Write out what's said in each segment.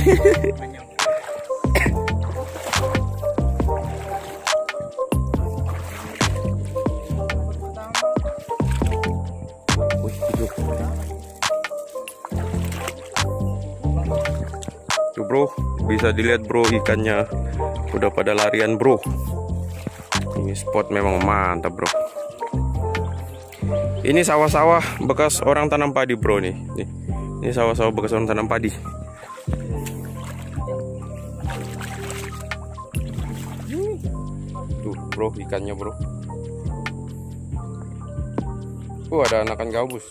Tuh bro, bisa dilihat bro, ikannya udah pada larian bro. Ini spot memang mantap bro. Ini sawah-sawah bekas orang tanam padi bro nih. Ini sawah-sawah bekas orang tanam padi. Tuh bro, ikannya bro. Ada anakan gabus.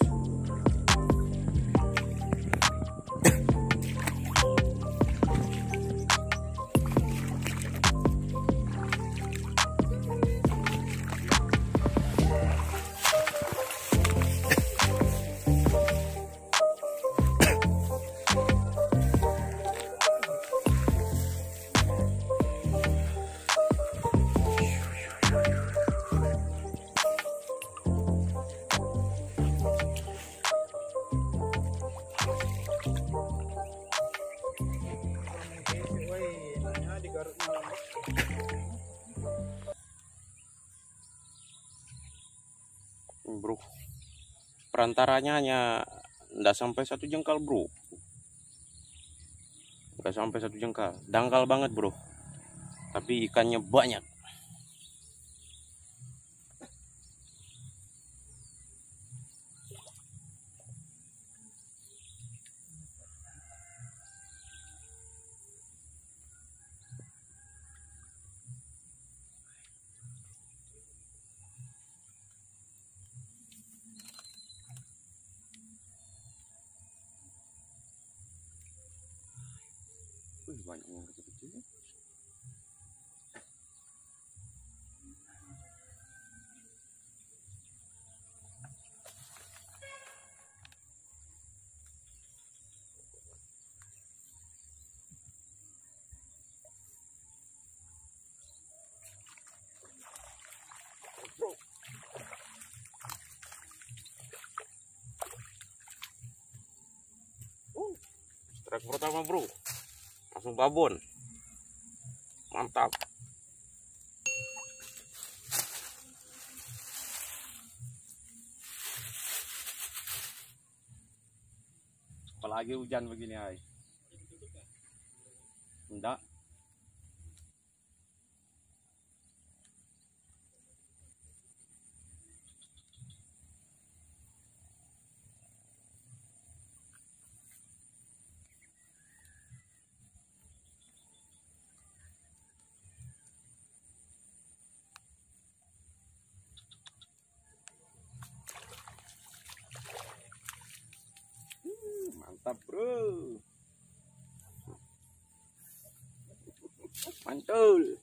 Bro, perantaranya hanya nggak sampai 1 jengkal bro, nggak sampai 1 jengkal, dangkal banget bro, tapi ikannya banyak. Banyak yang kecil-kecil. Strike pertama bro, langsung babon, mantap. Apalagi hujan begini ay. Enggak. Mantap bro, mantul.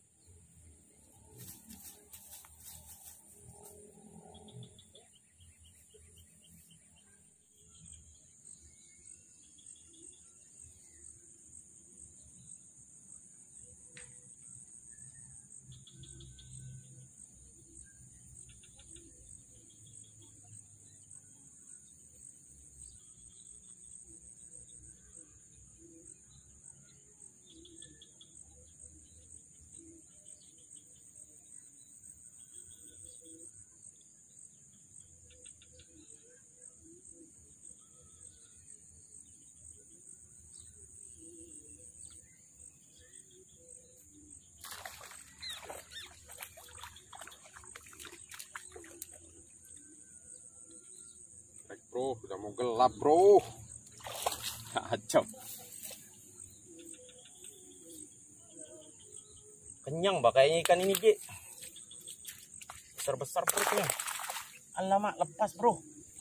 Bro, udah mau gelap bro. Kacau. Kenyang kayaknya ikan ini Ki. Besar-besar perutnya. Alamak, lepas bro.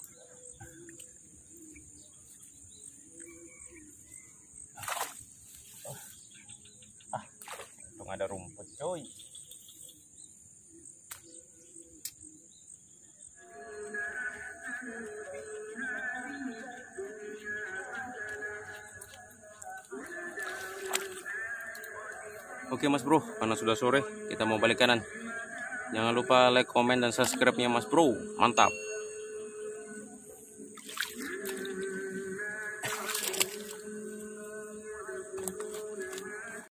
Untung ada rumput coy. Oke mas bro, karena sudah sore kita mau balik kanan. Jangan lupa like, komen, dan subscribe-nya mas bro. Mantap.